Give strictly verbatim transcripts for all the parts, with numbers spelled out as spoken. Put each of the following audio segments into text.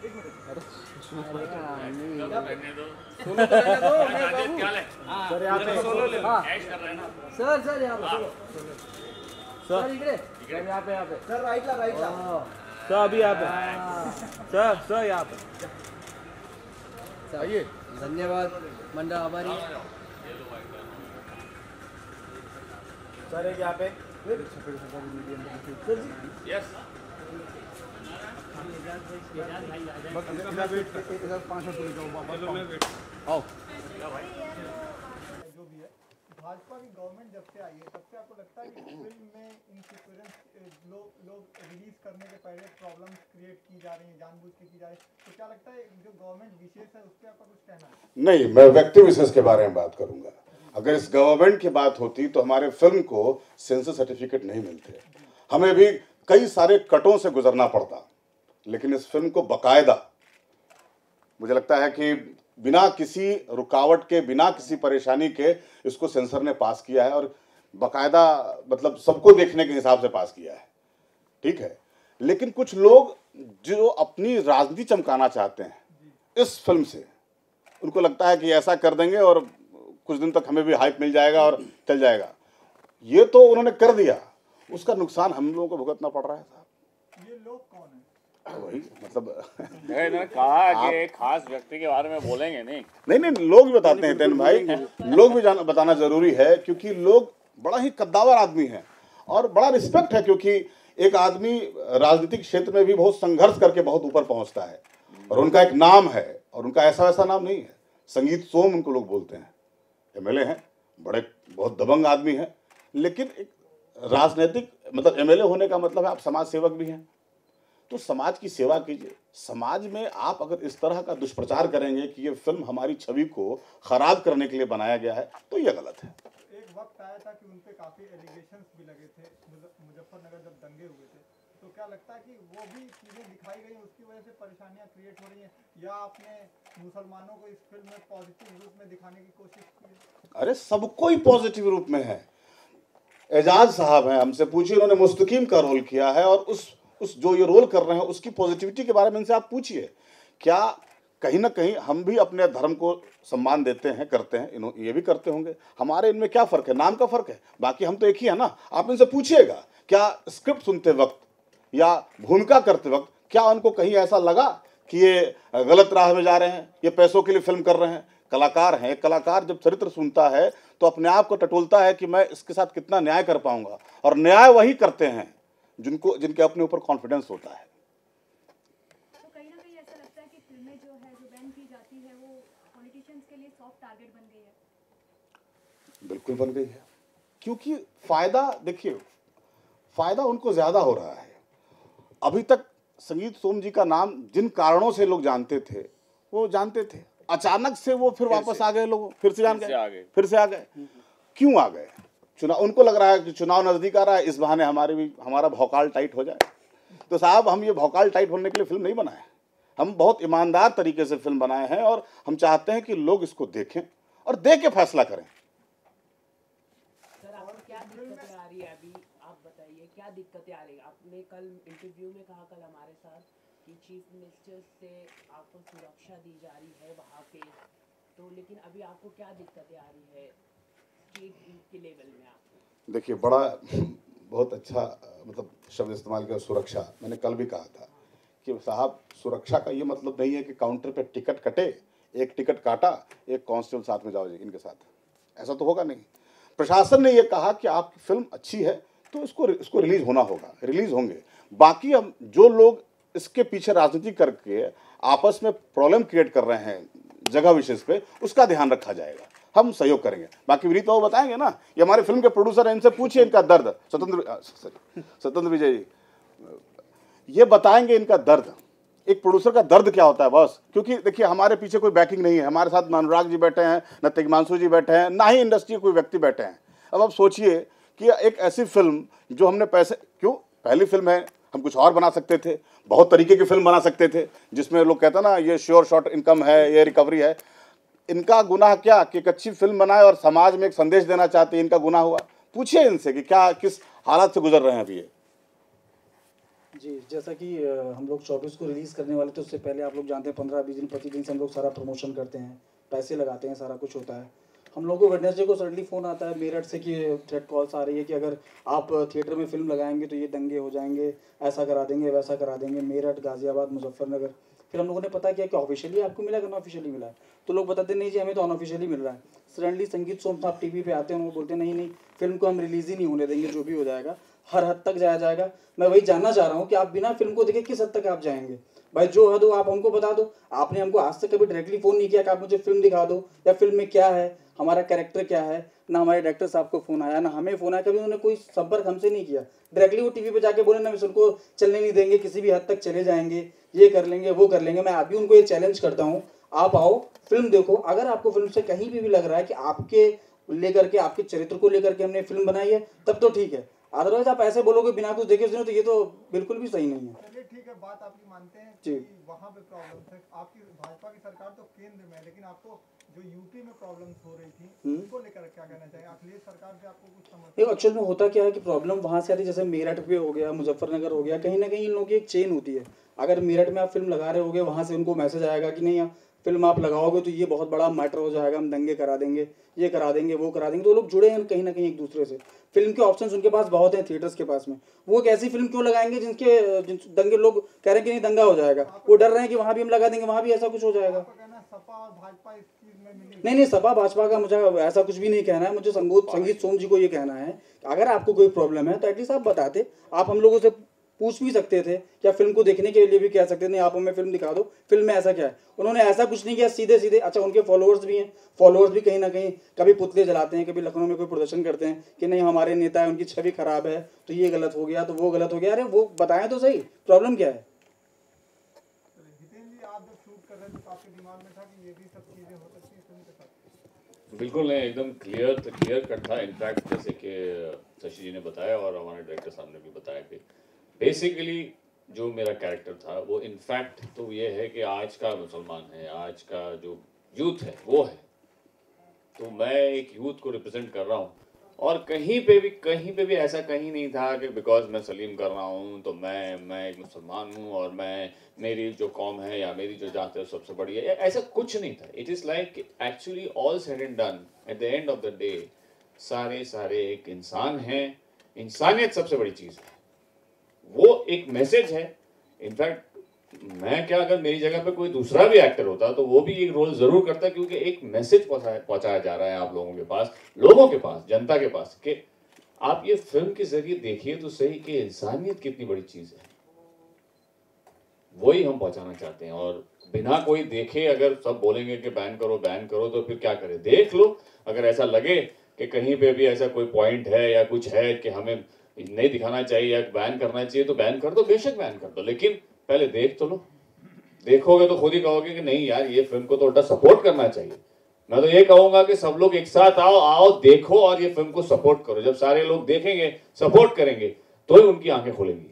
Sir यहाँ पे sir sir यहाँ पे सर इकडे यहाँ पे यहाँ पे सर राइटला राइटला सर अभी यहाँ पे सर सर यहाँ पे आइए। धन्यवाद मंडा आभारी सर एक यहाँ पे यस पाँच आओ। जो भी है भाजपा की गवर्नमेंट जब से आई है तब से आपको लगता है कि फिल्म में इंसिक्योरेंस लोग लोग रिलीज करने के पहले प्रॉब्लम्स क्रिएट की जा रही हैं, जानबूझ के की जा रही है, तो क्या लगता है जो गवर्नमेंट विशेष है उस पर आपका कुछ कहना है? नहीं, मैं व्यक्ति विशेष के बारे में बात करूंगा। अगर इस गवर्नमेंट की बात होती तो हमारे फिल्म को सेंसर सर्टिफिकेट नहीं मिलते, हमें भी कई सारे कटों से गुजरना पड़ता, लेकिन इस फिल्म को बकायदा मुझे लगता है कि बिना किसी रुकावट के, बिना किसी परेशानी के इसको सेंसर ने पास किया है और बकायदा मतलब सबको देखने के हिसाब से पास किया है, ठीक है। लेकिन कुछ लोग जो अपनी राजनीति चमकाना चाहते हैं इस फिल्म से, उनको लगता है कि ऐसा कर देंगे और कुछ दिन तक हमें भी हाइप मिल जाएगा और चल जाएगा। ये तो उन्होंने कर दिया, उसका नुकसान हम लोगों को भुगतना पड़ रहा है साहब। ये लोग कौन है? वही मतलब मैंने कहा कि एक खास व्यक्ति के बारे में बोलेंगे नहीं नहीं नहीं लोग भी बताते हैं तेन भाई, लोग भी जाना बताना जरूरी है क्योंकि लोग बड़ा ही कद्दावर आदमी है और बड़ा रिस्पेक्ट है, क्योंकि एक आदमी राजनीतिक क्षेत्र में भी बहुत संघर्ष करके बहुत ऊपर पहुंचता है और उनका एक नाम है और उनका ऐसा वैसा नाम नहीं है। संगीत सोम उनको लोग बोलते हैं, एमएलए हैं, बड़े बहुत दबंग आदमी हैं, लेकिन एक राजनीतिक मतलब एमएलए होने का मतलब है आप समाज सेवक भी हैं, तो समाज की सेवा कीजिए। समाज में आप अगर इस तरह का दुष्प्रचार करेंगे कि ये फिल्म हमारी छवि को खराब करने के लिए बनाया गया है तो ये गलत है। एक वक्त आया था कि उन पे काफी एलिगेशंस भी लगे थे मुजफ्फरनगर जब दंगे हुए थे, तो क्या लगता है कि वो भी चीजें दिखाई गई उसकी वजह से परेशानियां क्रिएट हो रही हैं, या आपने मुसलमानों को इस फिल्म में पॉजिटिव रूप में दिखाने की कोशिश की है? अरे सबको ही पॉजिटिव रूप में है। एजाज साहब हैं, हमसे पूछिए, उन्होंने मुस्तकीम का रोल किया है और उस उस जो ये रोल कर रहे हैं उसकी पॉजिटिविटी के बारे में इनसे आप पूछिए। क्या कहीं ना कहीं हम भी अपने धर्म को सम्मान देते हैं, करते हैं, इन ये भी करते होंगे, हमारे इनमें क्या फ़र्क है? नाम का फ़र्क है, बाकी हम तो एक ही है ना। आप इनसे पूछिएगा क्या स्क्रिप्ट सुनते वक्त या भूमिका करते वक्त क्या उनको कहीं ऐसा लगा कि ये गलत राह में जा रहे हैं, ये पैसों के लिए फिल्म कर रहे हैं? कलाकार हैं, एक कलाकार जब चरित्र सुनता है तो अपने आप को टटोलता है कि मैं इसके साथ कितना न्याय कर पाऊंगा, और न्याय वही करते हैं जिनको जिनके अपने ऊपर कॉन्फिडेंस होता है। तो कहीं ना कहीं ऐसा लगता है कि फिल्में जो है जो बैन की जाती है वो पॉलिटिशियंस के लिए सॉफ्ट टारगेट बन गई है। बिल्कुल बन गई है, क्योंकि फायदा देखिए फायदा उनको ज्यादा हो रहा है। अभी तक संगीत सोम जी का नाम जिन कारणों से लोग जानते थे वो जानते थे, अचानक से वो फिर वापस आ गए, लोग फिर से जान गए, फिर से आ गए। क्यों आ गए? चुनाव, उनको लग रहा है कि चुनाव नजदीक आ रहा है, इस बहाने हमारे भी हमारा भौकाल टाइट हो जाए। तो साहब हम ये भौकाल टाइट होने के लिए फिल्म नहीं बनाए, हम बहुत ईमानदार तरीके से फिल्म बनाए हैं और हम चाहते हैं कि लोग इसको देखें और देख के फैसला करें। सर आपको क्या दिक्कतें आ रही है अभी, आप बताइए क्या दिक्कतें आ रही है? आपने कल इंटरव्यू में कहा कल हमारे साथ कि चीफ मिनिस्टर से आपको सुरक्षा दी जा रही है वहाँ पे, तो लेकिन अभी आपको क्या दिक्कतें आ रही है के लेवल में? आप देखिए बड़ा बहुत अच्छा मतलब शब्द इस्तेमाल किया, सुरक्षा। मैंने कल भी कहा था कि साहब सुरक्षा का ये मतलब नहीं है कि काउंटर पे टिकट कटे, एक टिकट काटा, एक कांस्टेबल साथ में जाओ जी इनके साथ, ऐसा तो होगा नहीं। प्रशासन ने ये कहा कि आपकी फिल्म अच्छी है तो इसको इसको रिलीज होना होगा, रिलीज होंगे। बाकी हम जो लोग इसके पीछे राजनीति करके आपस में प्रॉब्लम क्रिएट कर रहे हैं जगह विशेष पे, उसका ध्यान रखा जाएगा, हम सहयोग करेंगे। बाकी विनीत बाबू बताएंगे ना, ये हमारे फिल्म के प्रोड्यूसर हैं, इनसे पूछिए इनका दर्द। स्वतंत्र स्वतंत्र विजय जी ये बताएंगे इनका दर्द, एक प्रोड्यूसर का दर्द क्या होता है बस। क्योंकि देखिए हमारे पीछे कोई बैकिंग नहीं है, हमारे साथ अनुराग जी बैठे हैं, न तिग्मांशु जी बैठे हैं, ना ही इंडस्ट्री के कोई व्यक्ति बैठे हैं। अब आप सोचिए कि एक ऐसी फिल्म जो हमने पैसे, क्यों पहली फिल्म है, हम कुछ और बना सकते थे, बहुत तरीके की फिल्म बना सकते थे जिसमें लोग कहते हैं ना ये श्योर शॉर्ट इनकम है, ये रिकवरी है। इनका गुनाह क्या कि एक अच्छी फिल्म बनाए और समाज में एक संदेश देना चाहते हैं, इनका गुनाह हुआ? पूछिए इनसे कि क्या किस हालात से गुजर रहे हैं अभी ये। जी, जैसा कि अ, हम लोग चौबीस को रिलीज़ करने वाले थे, उससे पहले आप लोग जानते हैं पंद्रह बीस दिन पच्चीस दिन से हम लोग सारा प्रमोशन करते हैं, पैसे लगाते हैं, सारा कुछ होता है। हम लोगों को वेडनेसडे को सडनली फ़ोन आता है मेरठ से कि थ्रेट कॉल्स आ रही है कि अगर आप थिएटर में फ़िल्म लगाएंगे तो ये दंगे हो जाएंगे, ऐसा करा देंगे, वैसा करा देंगे। मेरठ, गाज़ियाबाद, मुजफ्फरनगर। फिर हम लोगों ने पता किया कि ऑफिशियली आपको मिला कि अनऑफिशियली मिला है। तो लोग बताते नहीं जी हमें तो अनऑफिशियली मिल रहा है। सडनली संगीत सोम साहब टीवी पे आते हैं, वो बोलते हैं नहीं नहीं फिल्म को हम रिलीज़ ही नहीं होने देंगे, जो भी हो जाएगा हर हद तक जाया जाएगा। मैं वही जानना चाह रहा हूँ कि आप बिना फिल्म को देखे किस हद तक आप जाएंगे। भाई जो हद हो आप हमको बता दो। आपने हमको आज तक कभी डायरेक्टली फ़ोन नहीं किया कि आप मुझे फिल्म दिखा दो या फिल्म में क्या है, हमारा कैरेक्टर क्या है। ना हमारे डायरेक्टर साहब को फ़ोन आया, ना हमें फ़ोन आया, कभी उन्होंने कोई संपर्क हमसे नहीं किया। डायरेक्टली वो टीवी पे जाके बोले ना हम उनको चलने नहीं देंगे, किसी भी हद तक चले जाएंगे, ये कर लेंगे, वो कर लेंगे। मैं अभी उनको ये चैलेंज करता हूँ, आप आओ फिल्म देखो। अगर आपको फिल्म से कहीं भी, भी लग रहा है कि आपके लेकर के, आपके चरित्र को लेकर के हमने फिल्म बनाई है, तब तो ठीक है। अदरवाइज आप ऐसे बोलोगे बिना कुछ देखे सुने, तो ये तो बिल्कुल भी सही नहीं है। चलिए ठीक है, बात आपकी मानते हैं जी। कि वहाँ पे प्रॉब्लम है। आपकी भाजपा की सरकार तो केंद्र में है, लेकिन आपको जो यूपी में प्रॉब्लम्स हो रही थी उसको लेकर क्या कहना चाहिए? अखिलेश सरकार से आपको कुछ समझ? देखो एक्चुअल में होता क्या है कि प्रॉब्लम वहाँ से आती है, जैसे मेरठ पे हो गया, मुजफ्फरनगर हो गया, कहीं ना कहीं इन लोगों की एक चेन होती है। अगर मेरठ में आप फिल्म लगा रहे होगे, वहाँ से उनको मैसेज आएगा कि नहीं फिल्म आप लगाओगे तो ये बहुत बड़ा मैटर हो जाएगा, हम दंगे करा देंगे, ये करा देंगे, वो करा देंगे। तो लोग जुड़े हैं कहीं ना कहीं एक दूसरे से। फिल्म के ऑप्शंस उनके पास बहुत हैं थिएटर्स के पास में। वो एक ऐसी फिल्म क्यों लगाएंगे जिनके जिन दंगे, लोग कह रहे हैं कि नहीं दंगा हो जाएगा, वो डर रहे हैं कि वहाँ भी हम लगा देंगे, वहाँ भी ऐसा कुछ हो जाएगा। सपा और भाजपा इस चीज में मिली? नहीं नहीं, सपा भाजपा का मुझे ऐसा कुछ भी नहीं कहना है। मुझे संगीत संगीत सोम जी को ये कहना है अगर आपको कोई प्रॉब्लम है तो एटलीस्ट आप बताते। आप हम लोगों से पूछ भी सकते थे, या फिल्म को देखने के लिए भी कह सकते थे नहीं आप हमें फिल्म दिखा दो, फिल्म में ऐसा क्या है। उन्होंने ऐसा कुछ नहीं किया, सीधे सीधे। अच्छा उनके फॉलोअर्स भी हैं, फॉलोअर्स भी कहीं ना कहीं कभी पुतले जलाते हैं, कभी लखनऊ में कोई प्रदर्शन करते हैं कि नहीं हमारे नेता है, उनकी छवि खराब है, तो ये गलत हो गया, तो वो गलत हो गया। अरे वो बताएं तो सही, प्रॉब्लम क्या है। आप जब शूट कर रहे थे तो आपके दिमाग में था कि ये भी सब चीजें हो सकती हैं फिल्म के साथ? बिल्कुल नहीं, एकदम क्लियर क्लियर कट था। इनफैक्ट जैसे कि शशि जी ने बताया और हमारे डायरेक्टर साहब ने भी बताया कि बेसिकली जो मेरा कैरेक्टर था वो इनफैक्ट तो ये है कि आज का मुसलमान है, आज का जो यूथ है वो है, तो मैं एक यूथ को रिप्रेजेंट कर रहा हूँ। और कहीं पे भी कहीं पे भी ऐसा कहीं नहीं था कि बिकॉज मैं सलीम कर रहा हूँ तो मैं मैं एक मुसलमान हूँ और मैं मेरी जो कौम है या मेरी जो जात है सबसे बड़ी है, ऐसा कुछ नहीं था। It is like actually all said and done at the end of the day सारे सारे एक इंसान हैं। इंसानियत सबसे बड़ी चीज़ है, वो एक मैसेज है। इनफैक्ट मैं क्या, अगर मेरी जगह पे कोई दूसरा भी एक्टर होता तो वो भी एक रोल जरूर करता, क्योंकि एक मैसेज पहुंचाया जा रहा है आप लोगों के पास, लोगों के पास, जनता के पास, कि आप ये फिल्म के जरिए देखिए तो सही कि इंसानियत कितनी बड़ी चीज है। वही हम पहुंचाना चाहते हैं। और बिना कोई देखे अगर सब बोलेंगे कि बैन करो बैन करो तो फिर क्या करें। देख लो, अगर ऐसा लगे कि कहीं पे भी ऐसा कोई पॉइंट है या कुछ है कि हमें नहीं दिखाना चाहिए या बैन करना चाहिए तो बैन कर दो, बेशक बैन कर दो, लेकिन पहले देख तो लो। देखोगे तो खुद ही कहोगे कि नहीं यार ये फिल्म को तो उल्टा सपोर्ट करना चाहिए। मैं तो ये कहूंगा कि सब लोग एक साथ आओ आओ देखो और ये फिल्म को सपोर्ट करो। जब सारे लोग देखेंगे, सपोर्ट करेंगे, तो ही उनकी आंखें खुलेंगी।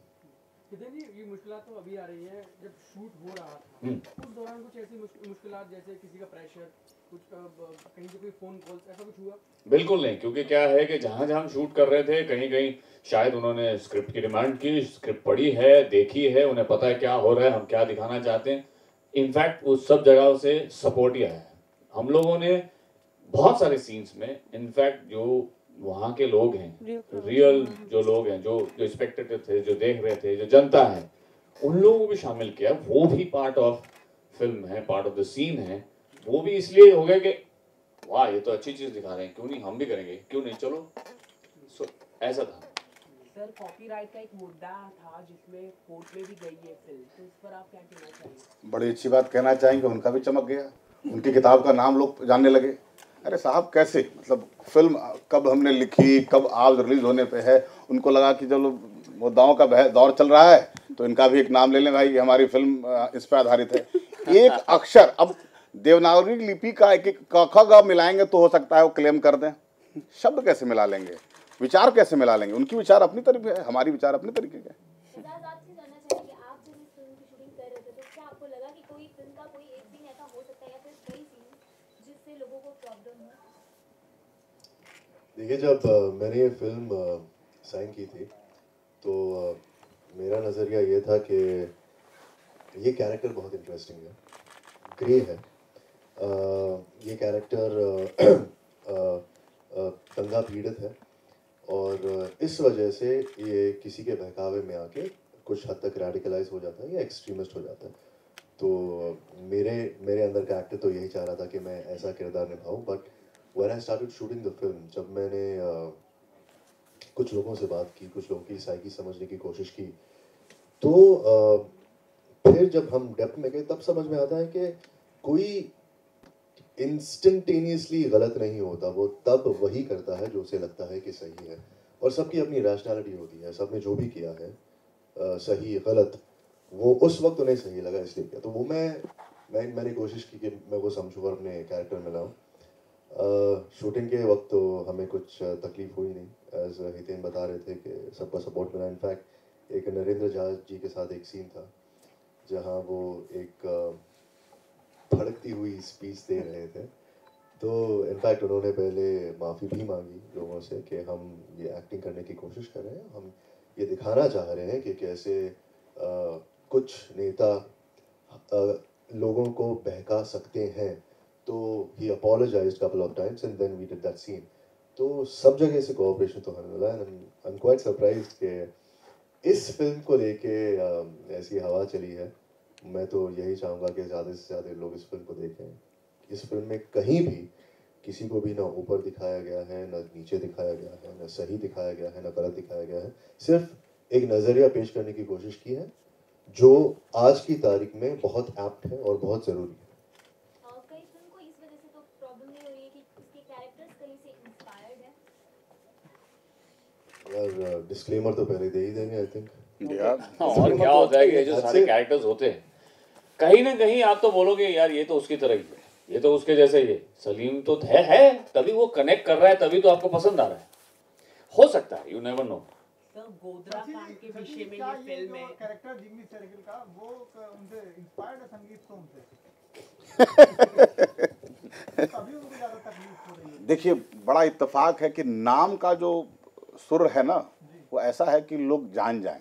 ये मुश्किलात तो अभी आ रही है, जब शूट हो रहा था उस दौरान कुछ ऐसी मुश्किलात जैसे किसी का प्रेशर, कुछ कहीं से कोई फोन कॉल, ऐसा कुछ हुआ? बिल्कुल नहीं, क्योंकि क्या है कि जहां जहां हम शूट कर रहे थे कहीं कहीं शायद उन्होंने स्क्रिप्ट की डिमांड की, स्क्रिप्ट पढ़ी है, देखी है, उन्हें पता है क्या हो रहा है, हम क्या दिखाना चाहते हैं। इनफैक्ट उस सब जगहों से सपोर्ट ही आया है। हम लोगों ने बहुत सारे सीन्स में इनफैक्ट जो वहाँ के लोग हैं, रियल जो लोग हैं, जो जो स्पेक्टेटर थे, जो देख रहे थे, जो जनता है, उन लोगों को भी शामिल किया। वो भी पार्ट ऑफ फिल्म है, पार्ट ऑफ द सीन है। वो भी इसलिए हो गया कि वाह ये तो अच्छी चीज दिखा रहे हैं, क्यों नहीं हम भी करेंगे, क्यों नहीं, चलो। सो ऐसा था। सर कॉपीराइट का एक मुद्दा था जिसमें कोर्ट में भी गई है फिल्म, तो इस पर आप क्या कहना चाहेंगे? बड़ी अच्छी बात कहना चाहेंगे, उनका भी चमक गया, उनकी किताब का नाम लोग जानने लगे। अरे साहब कैसे, मतलब फिल्म कब हमने लिखी, कब आज रिलीज होने पे है, उनको लगा कि चलो मुद्दाओं का दौर चल रहा है तो इनका भी एक नाम ले लें भाई, हमारी फिल्म इस पर आधारित है। एक अक्षर, अब देवनागरी लिपि का एक एक क ख ग मिलाएंगे तो हो सकता है वो क्लेम कर दें। शब्द कैसे मिला लेंगे, विचार कैसे मिला लेंगे? उनकी विचार अपनी तरीके है, हमारी विचार अपनी तरीके के। देखिए जब मैंने ये फिल्म साइन की थी तो मेरा नज़रिया ये था कि ये कैरेक्टर बहुत इंटरेस्टिंग है, ग्रे है। आ, ये कैरेक्टर दंगा पीड़ित है और इस वजह से ये किसी के बहकावे में आके कुछ हद तक रेडिकलाइज हो जाता है या एक्सट्रीमिस्ट हो जाता है। तो मेरे मेरे अंदर का एक्टर तो यही चाह रहा था कि मैं ऐसा किरदार निभाऊं। But when I started shooting the film, जब मैंने uh, कुछ लोगों से बात की, कुछ लोगों की साइकी समझने की कोशिश की, तो uh, फिर जब हम डेप्थ में गए तब समझ में आता है कि कोई इंस्टेंटेनियसली गलत नहीं होता, वो तब वही करता है जो उसे लगता है कि सही है। और सबकी अपनी रैशनैलिटी होती है, सबने जो भी किया है uh, सही गलत, वो उस वक्त उन्हें सही लगा इसलिए किया। तो वो मैं मैं मैंने कोशिश की कि मैं वो समझूँ और अपने कैरेक्टर में लाऊँ। शूटिंग के वक्त तो हमें कुछ तकलीफ हुई नहीं, एज हितेन बता रहे थे कि सबका सपोर्ट मिला। इनफैक्ट एक नरेंद्र झा जी के साथ एक सीन था जहाँ वो एक भड़कती हुई स्पीच दे रहे थे, तो इनफैक्ट उन्होंने पहले माफ़ी भी मांगी लोगों से कि हम ये एक्टिंग करने की कोशिश कर रहे हैं, हम ये दिखाना चाह रहे हैं कि कैसे आ, कुछ नेता आ, लोगों को बहका सकते हैं। तो he apologised couple of times and then we did that scene. तो सब जगह से कोऑपरेशन तो हमें मिला। And I am quite surprised कि इस फिल्म को लेके ऐसी हवा चली है। मैं तो यही चाहूँगा कि ज़्यादा से ज़्यादा लोग इस फिल्म को देखें। इस फिल्म में कहीं भी किसी को भी ना ऊपर दिखाया गया है, ना नीचे दिखाया गया है, ना सही दिखाया गया है, ना गलत दिखाया गया है। सिर्फ एक नज़रिया पेश करने की कोशिश की है जो आज की तारीख में बहुत एप्ट है और बहुत ज़रूरी है। कई फिल्म को इस वजह से तो प्रॉब्लम नहीं हो रही है कि इसके कैरेक्टर्स कहीं से इंस्पायर्ड है। यार डिस्क्लेमर तो पहले दे ही देंगे आई थिंक। और क्या होता है कि जो सारे कैरेक्टर्स होते हैं कहीं ना कहीं आप तो बोलोगे यार ये तो उसकी तरह ही है, ये तो उसके जैसे ही है, सलीम तो है, है तभी वो कनेक्ट कर रहा है, तभी तो आपको पसंद आ रहा है। हो सकता है, यू नेवर नो। गोदरा कांड के विषय में ये फिल्म में कैरेक्टर जिम्मी शेरगिल का वो उनसे इंस्पायर्ड है, संगीत सोम से। तभी उनको ज्यादा तकलीफ हो रही है। देखिए बड़ा इत्तेफाक है कि नाम का जो सुर है ना वो ऐसा है कि लोग जान जाएं।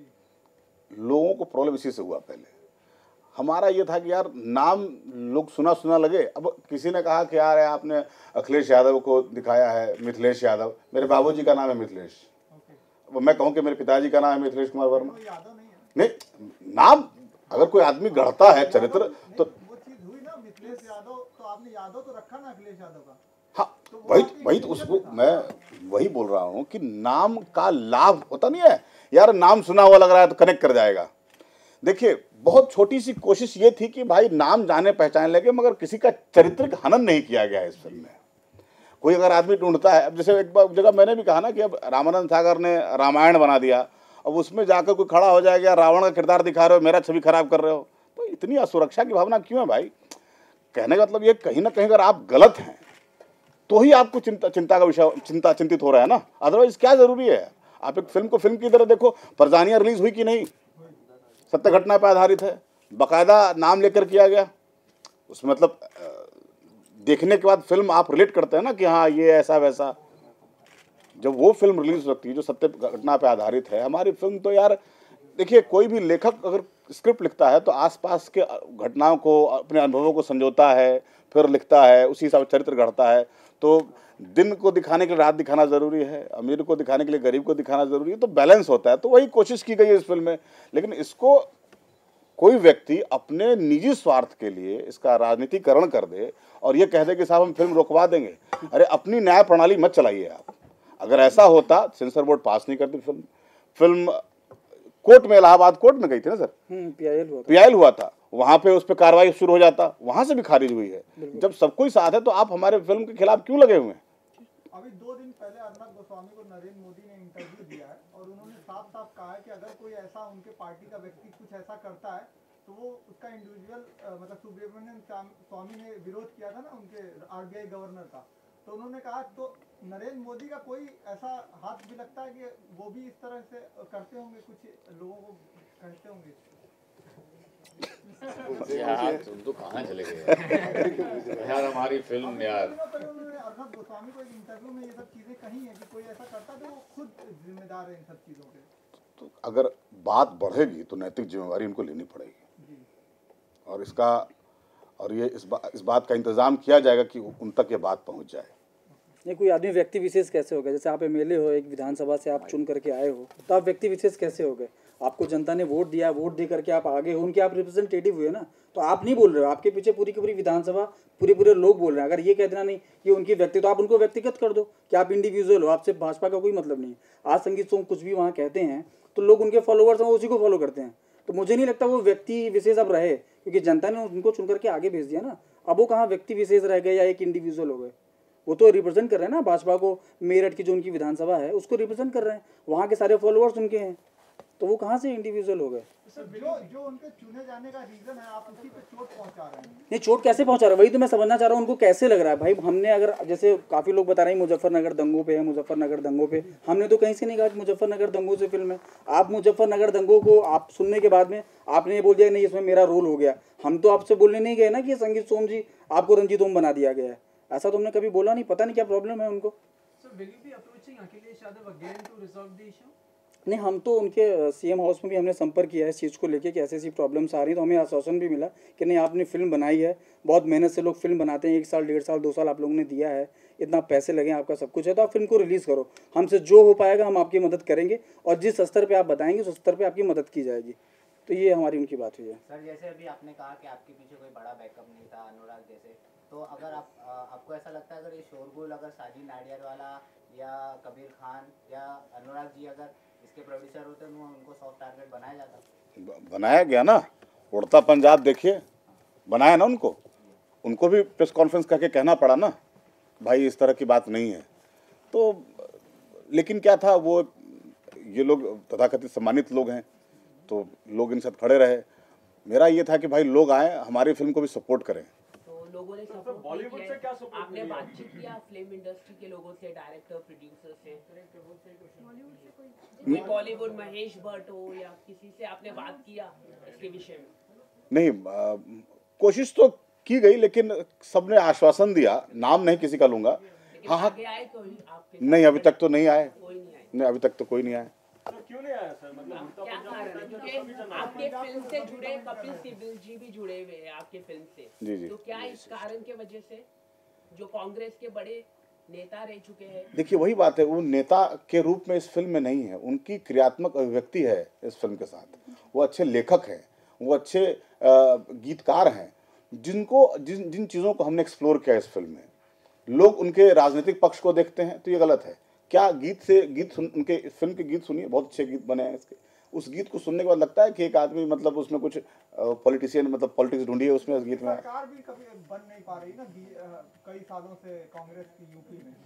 लोगों को प्रॉब्लम इसी से हुआ। पहले हमारा ये था कि यार नाम लोग सुना सुना लगे। अब किसी ने कहा कि यार आपने अखिलेश यादव को दिखाया है, मिथिलेश यादव, मेरे बाबूजी का नाम है मिथिलेश। वो मैं कहूँ कि मेरे पिताजी का नाम है मिथिलेश कुमार वर्मा, नहीं, नाम अगर कोई आदमी गढ़ता है चरित्र तो वो चीज हुई ना, मिथिलेश यादव तो आपने यादव तो रखा ना अखिलेश यादव का। हाँ तो वही वही तो उसको मैं वही बोल रहा हूँ कि नाम का लाभ होता नहीं है यार। नाम सुना हुआ लग रहा है तो कनेक्ट कर जाएगा। देखिए बहुत छोटी सी कोशिश ये थी कि भाई नाम जाने पहचान लगे, मगर किसी का चरित्र हनन नहीं किया गया इस फिल्म में। कोई अगर आदमी ढूंढता है, अब जैसे एक बार जगह मैंने भी कहा ना कि अब रामानंद सागर ने रामायण बना दिया, अब उसमें जाकर कोई खड़ा हो जाएगा रावण का किरदार दिखा रहे हो, मेरा छवि खराब कर रहे हो, तो इतनी असुरक्षा की भावना क्यों है भाई? कहने का मतलब ये कहीं ना कहीं अगर आप गलत हैं तो ही आपको चिंता चिंता का विषय चिंता चिंतित हो रहा है ना, अदरवाइज क्या जरूरी है? आप एक फिल्म को फिल्म की तरह देखो। परजानियां रिलीज हुई कि नहीं, सत्य घटना पर आधारित है, बाकायदा नाम लेकर किया गया। उसमें मतलब देखने के बाद फिल्म आप रिलेट करते हैं ना कि हाँ ये ऐसा वैसा। जब वो फिल्म रिलीज होती है जो सत्य घटना पर आधारित है, हमारी फिल्म तो यार देखिए कोई भी लेखक अगर स्क्रिप्ट लिखता है तो आसपास के घटनाओं को, अपने अनुभवों को संजोता है, फिर लिखता है, उसी हिसाब से चरित्र गढ़ता है। तो दिन को दिखाने के लिए रात दिखाना ज़रूरी है, अमीर को दिखाने के लिए गरीब को दिखाना ज़रूरी है, तो बैलेंस होता है। तो वही कोशिश की गई है इस फिल्म में। लेकिन इसको कोई व्यक्ति अपने निजी स्वार्थ के लिए इसका राजनीतिकरण कर दे और ये कह दे कि साहब हम फिल्म रोकवा देंगे, अरे अपनी न्याय प्रणाली मत चलाइए आप। अगर ऐसा होता सेंसर बोर्ड पास नहीं करती फिल्म। फिल्म कोर्ट में, इलाहाबाद कोर्ट में गई थी ना सर, पीआईएल हुआ पीआईएल हुआ था, वहाँ पे उस पर कार्रवाई शुरू हो जाता, वहाँ से भी खारिज हुई है। जब सब कोई साथ है तो आप हमारे फिल्म के खिलाफ क्यों लगे हुए हैं? अभी दो दिन पहले अर्नब गोस्वामी को नरेंद्र मोदी ने इंटरव्यू दिया है और उन्होंने साफ साफ कहा है कि अगर कोई ऐसा उनके पार्टी का व्यक्ति कुछ ऐसा करता है तो वो उसका इंडिविजुअल मतलब सुब्रमण्यम स्वामी ने विरोध किया था ना उनके आरबीआई गवर्नर का, तो उन्होंने कहा तो नरेंद्र मोदी का कोई ऐसा हाथ भी लगता है कि वो भी इस तरह से करते होंगे, कुछ लोगों को कहते होंगे। यार तुम तो कहाँ चले गए यार, हमारी फिल्म यार। अर्नब गोस्वामी को एक इंटरव्यू में ये सब चीजें कही है कि कोई ऐसा करता तो वो खुद जिम्मेदार है इन सब चीजों के। तो अगर बात बढ़ेगी तो नैतिक जिम्मेवारी इनको लेनी पड़ेगी, और इसका और ये इस, बा, इस बात का इंतज़ाम किया जाएगा कि उन तक ये बात पहुंच जाए। नहीं, कोई आदमी व्यक्ति विशेष कैसे हो गए? जैसे आप एमएलए हो, एक विधानसभा से आप चुन करके आए हो, तो आप व्यक्ति विशेष कैसे हो गए? आपको जनता ने वोट दिया, वोट दे करके आप आगे हो, उनके आप रिप्रेजेंटेटिव हुए ना। तो आप नहीं बोल रहे हो, आपके पीछे पूरी की पूरी विधानसभा, पूरे पूरे लोग बोल रहे हैं। अगर ये कह देना नहीं ये उनकी व्यक्ति, तो आप उनको व्यक्तिगत कर दो कि आप इंडिविजुअल हो, आपसे भाजपा का कोई मतलब नहीं। आज संगीत सोम कुछ भी वहाँ कहते हैं तो लोग उनके फॉलोअर्स हैं, वो उसी को फॉलो करते हैं। तो मुझे नहीं लगता वो व्यक्ति विशेष अब रहे, क्योंकि जनता ने उनको चुन करके आगे भेज दिया ना। अब वो कहाँ व्यक्ति विशेष रह गए या एक इंडिविजुअल हो गए? वो तो रिप्रेजेंट कर रहे हैं ना भाजपा को। मेरठ की जो उनकी विधानसभा है उसको रिप्रेजेंट कर रहे हैं, वहाँ के सारे फॉलोअर्स उनके हैं, तो वो कहाँ से इंडिविजुअल हो गए? सर, जो जो उनके चुने जाने का रीजन है, आप उसी पे चोट पहुंचा रहे हैं। नहीं, चोट कैसे पहुंचा रहे हैं वही तो मैं समझना चाह रहा हूँ। उनको कैसे लग रहा है भाई? हमने अगर जैसे काफ़ी लोग बता रहे हैं मुजफ्फरनगर दंगों पे है, मुजफ्फरनगर दंगों पे, हमने तो कहीं से नहीं कहा कि मुजफ्फरनगर दंगों से फिल्म है। आप मुजफ्फरनगर दंगों को आप सुनने के बाद में आपने ये बोल दिया नहीं इसमें मेरा रोल हो गया। हम तो आपसे बोलने नहीं गए ना कि संगीत सोम जी आपको रंजीत ओम बना दिया गया है, ऐसा तो हमने कभी बोला नहीं। पता नहीं क्या प्रॉब्लम है उनको। नहीं, हम तो उनके सीएम हाउस में भी हमने संपर्क किया है इस चीज़ को लेके कि ऐसी ऐसी प्रॉब्लम्स आ रही हैं, तो हमें आश्वासन भी मिला कि नहीं आपने फिल्म बनाई है, बहुत मेहनत से लोग फिल्म बनाते हैं, एक साल डेढ़ साल दो साल आप लोगों ने दिया है, इतना पैसे लगे आपका सब कुछ है, तो आप फिल्म को रिलीज़ करो, हमसे जो हो पाएगा हम आपकी मदद करेंगे, और जिस स्तर पर आप बताएंगे उस स्तर पर आपकी मदद की जाएगी। तो ये हमारी उनकी बात हुई है। सर, जैसे अभी आपने कहा कि आपके पीछे कोई बड़ा बैकअप नहीं था अनुराग जैसे, तो अगर आप आपको ऐसा लगता है अगर ये शोरगुल अगर साजिद नाडियाड वाला या कबीर खान या अनुराग जी अगर इसके प्रोड्यूसर होते तो उनको सॉफ्ट टारगेट बनाया जाता? बनाया गया ना, उड़ता पंजाब देखिए, बनाया ना उनको उनको भी प्रेस कॉन्फ्रेंस करके कहना पड़ा ना भाई इस तरह की बात नहीं है। तो लेकिन क्या था, वो ये लोग तथाकथित सम्मानित लोग हैं तो लोग इनके साथ खड़े रहे। मेरा ये था कि भाई लोग आए हमारी फिल्म को भी सपोर्ट करें। तो लोगों ने सपोर्ट बॉलीवुड से क्या सपोर्ट? आपने बातचीत किया फिल्म इंडस्ट्री के लोगों से, डायरेक्टर प्रोड्यूसर से? कोई बॉलीवुड महेश भट्ट हो या किसी से आपने बात किया इसके विषय में? नहीं, आ, कोशिश तो की गई लेकिन सबने आश्वासन दिया, नाम नहीं किसी का लूंगा। हाँ हाँ, नहीं अभी तक तो नहीं आए, नहीं अभी तक तो कोई नहीं आया। क्यों नहीं आया सर? मतलब क्या कारण है? क्योंकि आपके फिल्म से जुड़े कपिल सिब्बल जी भी जुड़े हुए हैं आपके फिल्म से। जी जी। तो क्या इस कारण के वजह से जो कांग्रेस के बड़े नेता रह चुके हैं? देखिए वही बात है, वो नेता के रूप में इस फिल्म में नहीं है, उनकी क्रियात्मक अभिव्यक्ति है इस फिल्म के साथ। वो अच्छे लेखक हैं, वो अच्छे गीतकार हैं, जिनको जिन जिन चीज़ों को हमने एक्सप्लोर किया इस फिल्म में। लोग उनके राजनीतिक पक्ष को देखते हैं तो ये गलत है। क्या गीत से गीत सुन, उनके फिल्म के गीत सुनिए, बहुत अच्छे गीत बने हैं इसके। उस गीत को सुनने के बाद लगता है कि एक आदमी मतलब उसमें कुछ पॉलिटिशियन मतलब पॉलिटिक्स ढूंढी है उसमें, उस गीत में। सरकार भी कभी बन नहीं पा रही ना कई सालों से कांग्रेस की यूपी में।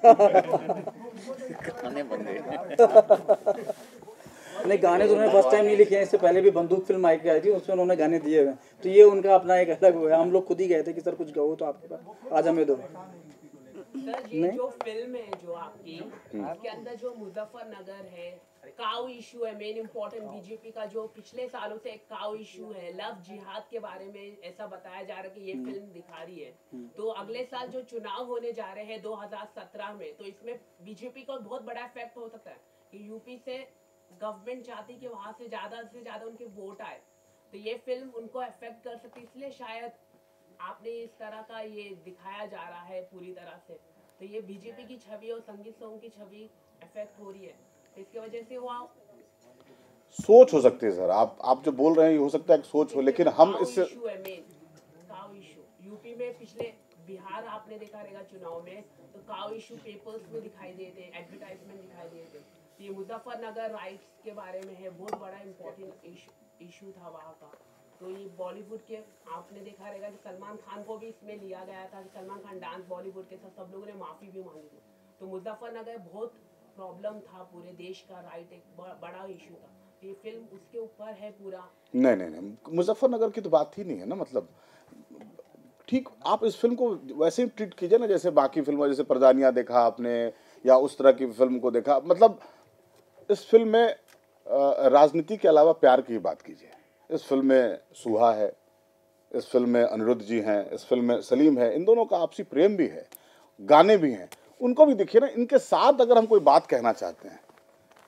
नहीं, गाने तो उन्होंने फर्स्ट टाइम नहीं लिखे हैं, इससे पहले भी बंदूक फिल्म आई आई थी उसमें उन्होंने गाने दिए हुए हैं, तो ये उनका अपना एक अलग हुआ है। हम लोग खुद ही गए थे कि सर कुछ गाओ तो आपके पास आज हमें दो। सर ये जो फिल्म है जो आपकी, आपके अंदर जो मुजफ्फरनगर है, काउ इशू है मेन इम्पोर्टेंट, बीजेपी का जो पिछले सालों से एक काउ इशू है, लव जिहाद के बारे में ऐसा बताया जा रहा है कि ये फिल्म दिखा रही है। तो अगले साल जो चुनाव होने जा रहे हैं दो हज़ार सत्रह में, तो इसमें बीजेपी को बहुत बड़ा इफेक्ट हो सकता है कि यूपी से गवर्नमेंट चाहती कि वहाँ से ज्यादा से ज्यादा उनके वोट आए, तो ये फिल्म उनको अफेक्ट कर सकती है। इसलिए शायद आपने इस तरह का ये दिखाया जा रहा है पूरी तरह से, तो ये बीजेपी की छवि और संगीत सोम की छवि अफेक्ट हो रही है, तो इसकी वजह से वो सोच हो सकती है सर। आप आप जो बोल रहे हैं ये हो सकता है कि सोच हो, लेकिन हम इससे इशू है मेन काउ इशू यूपी में। पिछले बिहार आपने देखा रहेगा चुनाव में, तो काउ इशू पेपर्स में दिखाई देते हैं, एडवर्टाइजमेंट दिखाई देते हैं। ये मुजफ्फरनगर राइट्स के बारे में है, बहुत बड़ा इम्पोर्टेंट इशू था वहाँ का। तो ये बॉलीवुड के आपने देखा रहेगा कि सलमान खान को भी इसमें लिया गया था कि सलमान खान डांस बॉलीवुड के साथ, सब लोगों ने माफ़ी भी मांगी थी। तो मुजफ्फरनगर बहुत प्रॉब्लम था पूरे देश का, राइट एक बड़ा इशू था, तो ये फिल्म उसके ऊपर है पूरा। नहीं नहीं नहीं, मुजफ्फरनगर की तो बात ही नहीं है ना। मतलब ठीक, आप इस फिल्म को वैसे ही ट्रीट कीजिए ना जैसे बाकी फिल्मों, जैसे परजानिया देखा आपने या उस तरह की फिल्म को देखा। मतलब इस फिल्म में राजनीति के अलावा प्यार की बात कीजिए। इस फिल्म में सुहा है, इस फिल्म में अनिरुद्ध जी हैं, इस फिल्म में सलीम है, इन दोनों का आपसी प्रेम भी है, गाने भी हैं, उनको भी देखिए ना। इनके साथ अगर हम कोई बात कहना चाहते हैं,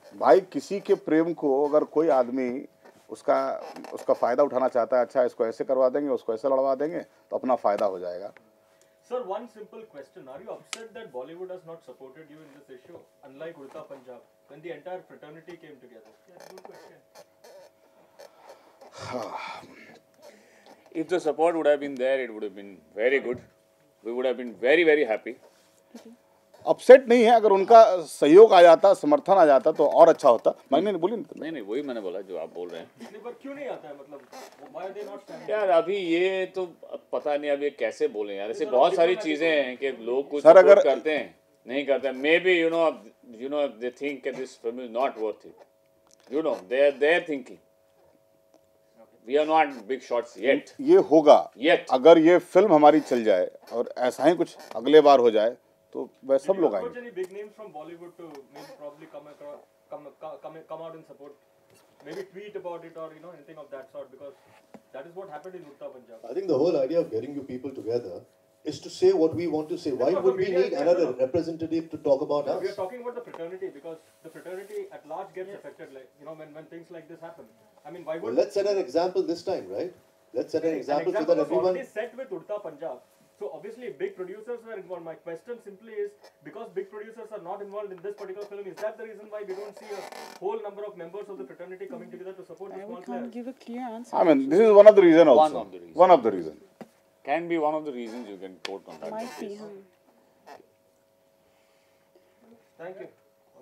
भाई किसी के प्रेम को अगर कोई आदमी उसका उसका फायदा उठाना चाहता है, अच्छा इसको ऐसे करवा देंगे, उसको ऐसे लड़वा देंगे, तो अपना फायदा हो जाएगा। Sir, one simple question. Are you upset that Bollywood has not supported you in this issue, unlike Urta Punjab, when the entire fraternity came together? That's a good question. If the support would have been there, it would have been very good. We would have been very, very happy. Upset नहीं है, अगर उनका सहयोग आ जाता, समर्थन आ जाता तो और अच्छा होता। मैंने नहीं बोली नहीं नहीं वही मैंने बोला जो आप बोल रहे हैं। नहीं, पर क्यों नहीं आता है, मतलब why are they not standing? यार अभी ये तो पता नहीं अब ये कैसे बोले यार, ऐसे बहुत सारी चीजें हैं कि लोग कुछ सर अगर करते हैं नहीं करते हैं। Maybe you know you know they think this film is not worth it, you know they are they are thinking we are not big shots yet. ये होगा येट, अगर ये फिल्म हमारी चल जाए और ऐसा ही कुछ अगले बार हो जाए तो वह सब लोग आएंगे। Any big names from Bollywood to maybe probably come across, come come come out and support, maybe tweet about it or you know anything of that sort, because that is what happened in Urta Punjab. I think the whole idea of getting you people together is to say what we want to say. Why would we need another representative to talk about us? We are talking about the fraternity because the fraternity at large gets affected, like you know when when things like this happen. I mean, why would? Well, let's set an example this time, right? Let's set an example, an example so that everyone. Already set with Urta Punjab. So obviously big producers were involved. My question simply is, because big producers are not involved in this particular film, is that the reason why we don't see a whole number of members of the fraternity coming together to support the small players? Give a clear answer. I mean, this is one of the reason also. One of the reasons. One of the reason. Can be one of the reasons you can quote on that. Might be, huh? Thank you.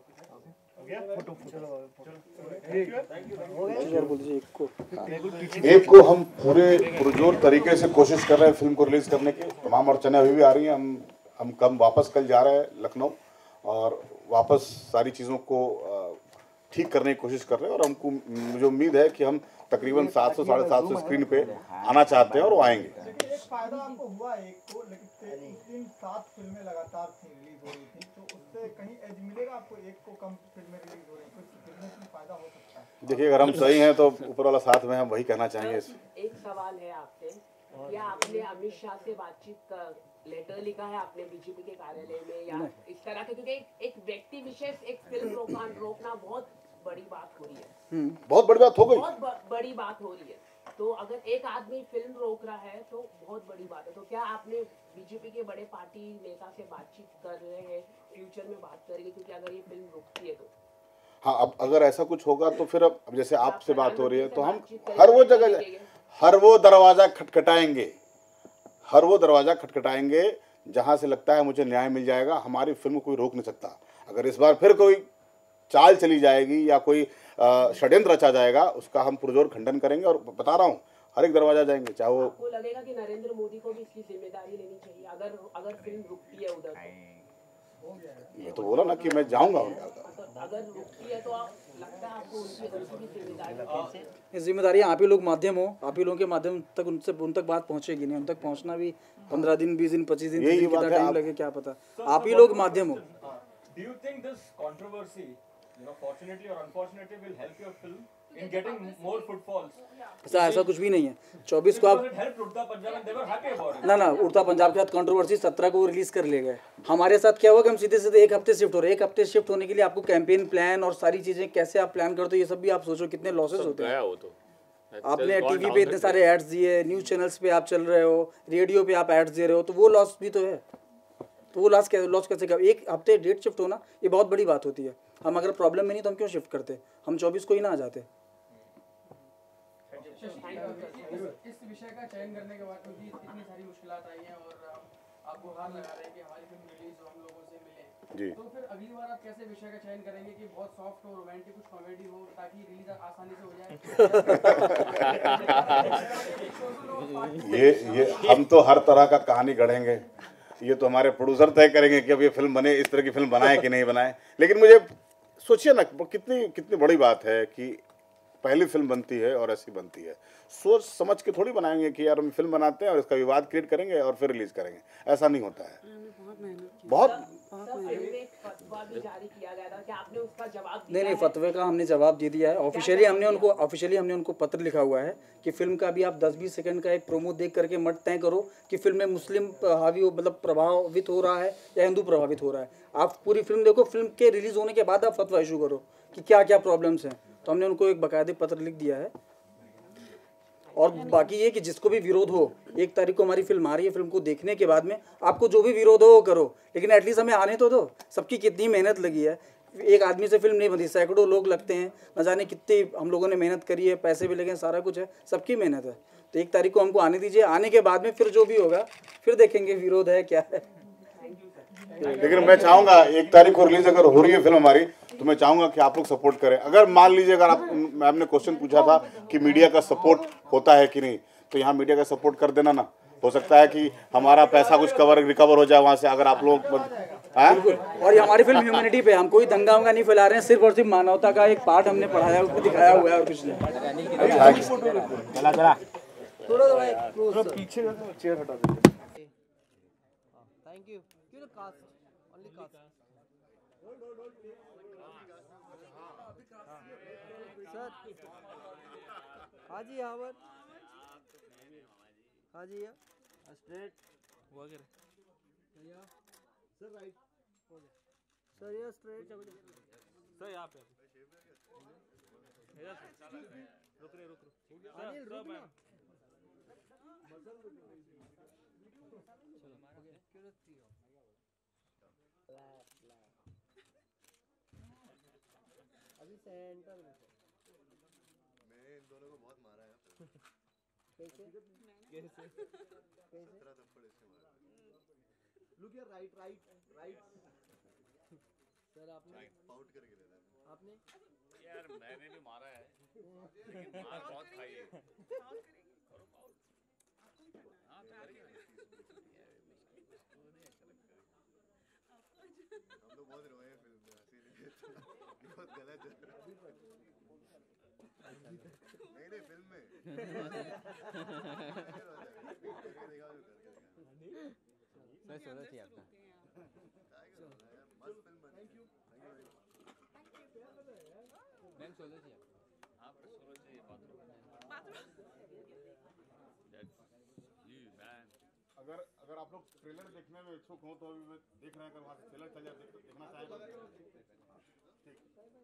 एक को हम पूरे पुरजोर तरीके से कोशिश कर रहे हैं फिल्म को रिलीज करने की। तमाम अड़चने अभी भी आ रही हैं। हम हम कम वापस कल जा रहे हैं लखनऊ और वापस सारी चीज़ों को ठीक करने की कोशिश कर रहे हैं और हमको मुझे उम्मीद है कि हम तकरीबन सात सौ साढ़े सात सौ स्क्रीन पे आना चाहते हैं और वो आएंगे। लेकिन एक फायदा आपको हुआ एक को, लेकिन उस दिन सात फिल्में लगातार थी रिलीज हो रही थी, तो उससे कहीं एज मिलेगा आपको? एक को कम फिल्में रिलीज हो रही, कुछ फिल्में में फायदा हो सकता है? देखिए अगर हम सही हैं तो ऊपर वाला साथ में हम वही कहना चाहेंगे। एक सवाल है आपसे, क्या आपने अमित शाह से बातचीत का लेटर लिखा है आपने बीजेपी के कार्यालय में या इस तरह के? क्योंकि एक व्यक्ति विशेष एक फिल्म रोकना रोकना बहुत बड़ी बात हो रही है। बहुत बड़ी बात हो गई, बहुत बड़ी बात हो रही है। तो अगर एक आदमी फिल्म रोक रहा है तो बहुत बड़ी बात है। तो क्या आपने बीजेपी के बड़े पार्टी नेता से बातचीत कर रहे हैं, फ्यूचर में बात करेंगे? क्योंकि अगर ये फिल्म रुकती है तो हाँ, अब अगर ऐसा कुछ होगा तो फिर अब जैसे आपसे बात हो रही है तो हम हर वो जगह हर वो दरवाज़ा खटखटाएंगे, हर वो दरवाज़ा खटखटाएंगे जहाँ से लगता है मुझे न्याय मिल जाएगा। हमारी फिल्म कोई रोक नहीं सकता। अगर इस बार फिर कोई चाल चली जाएगी या कोई षड्यंत्र रचा जाएगा, उसका हम पुरजोर खंडन करेंगे और बता रहा हूँ हर एक दरवाजा जाएंगे। चाहे वो आपको लगेगा कि नरेंद्र मोदी को भी इसकी जिम्मेदारी लेनी चाहिए अगर अगर फिल्म रुकती है उधर? मैं तो बोला ना कि मैं जाऊँगा। अगर रुकती है तो आप लगता है आपको उनकी जिम्मेदारी? जिम्मेदारी आप ही लोग माध्यम हो, आप ही लोगों के माध्यम तक उनसे उन तक बात पहुंचेगी नहीं। उन तक पहुंचना भी पंद्रह दिन बीस दिन पच्चीस दिन कितना टाइम लगे क्या पता। आप ही लोग माध्यम हो। Do you think this controversy, you know, fortunately or unfortunately, will help your film in getting more footfalls? ऐसा ऐसा कुछ भी नहीं है। चौबीस को आप ना ना उड़ता पंजाब के साथ कंट्रोवर्सी सत्रह को रिलीज कर ले गए। हमारे साथ क्या हुआ कि हम सीधे सीधे एक हफ्ते शिफ्ट हो रहे हैं। एक हफ्ते शिफ्ट होने के लिए आपको कैंपेन प्लान और सारी चीजें कैसे आप प्लान करते हो, ये सब भी आप सोचो कितने लॉसेस होते हैं। आपने टीवी पे इतने सारे एड्स दिए, न्यूज चैनल्स पे आप चल रहे हो, रेडियो पे आप एड्स दे रहे हो, तो वो लॉस भी तो है। तो वो लॉस कैसे लॉस कैसे? एक हफ्ते डेट शिफ्ट होना ये बहुत बड़ी बात होती है। हम अगर प्रॉब्लम में नहीं तो हम क्यों शिफ्ट करते? हम चौबीस को ही ना आ जाते। इस विषय का चयन करने के बाद क्योंकि इतनी सारी मुश्किलात आई हैं और आप गुहार लगा रहे हैं कि हमारी फिल्म रिलीज हो, हम लोगों से मिले जी, तो फिर अगली बार आप कैसे विषय का चयन करेंगे कि बहुत सॉफ्ट हो, रोमांटिक कुछ कॉमेडी हो, ताकि रिलीज आसानी से हो जाए? ये ये हम तो हर तरह का कहानी गढ़ेंगे। ये तो हमारे प्रोड्यूसर तय करेंगे कि अब ये फिल्म बने, इस तरह की फिल्म बनाए कि नहीं बनाए। लेकिन मुझे सोचिए ना कितनी कितनी बड़ी बात है कि पहली फिल्म बनती है और ऐसी बनती है। सोच समझ के थोड़ी बनाएंगे कि यार हम फिल्म बनाते हैं और इसका विवाद क्रिएट करेंगे और फिर रिलीज करेंगे। ऐसा नहीं होता है। बहुत नहीं नहीं फतवे का हमने जवाब दे दिया है। ऑफिशियली हमने उनको ऑफिशियली हमने उनको पत्र लिखा हुआ है कि फिल्म का भी आप दस बीस सेकंड का एक प्रोमो देख करके मत तय करो कि फिल्म में मुस्लिम हावी मतलब प्रभावित हो रहा है या हिंदू प्रभावित हो रहा है। आप पूरी फिल्म देखो, फिल्म के रिलीज होने के बाद आप फतवा इशू करो कि क्या क्या प्रॉब्लम्स हैं, तो हमने उनको एक बाकायदे पत्र लिख दिया है। और बाकी ये कि जिसको भी विरोध हो, एक तारीख को हमारी फिल्म आ रही है, फिल्म को देखने के बाद में आपको जो भी विरोध हो वो करो, लेकिन एटलीस्ट हमें आने तो दो। सबकी कितनी मेहनत लगी है, एक आदमी से फिल्म नहीं बनती, सैकड़ों लोग लगते हैं, न जाने कितनी हम लोगों ने मेहनत करी है, पैसे भी लगे हैं, सारा कुछ है, सबकी मेहनत है। तो एक तारीख को हमको आने दीजिए, आने के बाद में फिर जो भी होगा फिर देखेंगे विरोध है क्या है। लेकिन मैं चाहूंगा एक तारीख को रिलीज अगर हो रही है फिल्म हमारी, तो मैं चाहूंगा कि आप लोग सपोर्ट करें। अगर मान लीजिए, अगर आप, मैम ने क्वेश्चन पूछा था कि मीडिया का सपोर्ट होता है कि नहीं, तो यहाँ मीडिया का सपोर्ट कर देना ना, हो सकता है कि हमारा पैसा कुछ कवर रिकवर हो जाए वहाँ से, अगर आप लोग। और ये हमारी फिल्म ह्यूमैनिटी पे, हम कोई दंगा वंगा नहीं फैला रहे हैं, सिर्फ और सिर्फ मानवता का एक पार्ट हमने पढ़ाया उसको दिखाया हुआ है और कुछ नहीं। चला चला थोड़ा थोड़ा पीछे चेयर हटा दीजिए। Thank you. क्यों ना कास्ट ओनली कास्ट। सर हाँ जी यहाँ पर हाँ जी स्ट्रेट हुआ करे सर राइट सर ये स्ट्रेट सर यहाँ पे रुक रहे रुक रहे अनिल रुक ना अभी सेंटर में मैंने इन दोनों को बहुत मारा है। कैसे कैसे कैसे थप्पड़ इससे मारा। लुक यार राइट राइट राइट सर आपने पाउट करके लेना है आपने यार मैंने भी मारा है, लेकिन मार बहुत खाई है। हम लोग बहुत रोए हैं फिल्म में, हंसी नहीं बहुत गलत है। नहीं नहीं फिल्म में सर सोना चाहिए आपका मस्त फिल्म बनी। थैंक यू मैम सोना चाहिए आपको सोना चाहिए बाथरूम। अगर अगर आप लोग ट्रेलर देखने में इच्छुक हो तो अभी देख रहे हैं, अगर वहाँ से ट्रेलर चल जाए देखना चाहेगा ठीक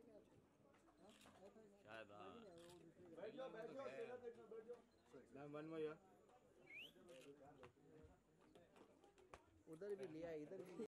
शायद हाँ बैठ जाओ बैठ जाओ ट्रेलर देखना बैठ जाओ। वन में यार उधर भी लिया इधर भी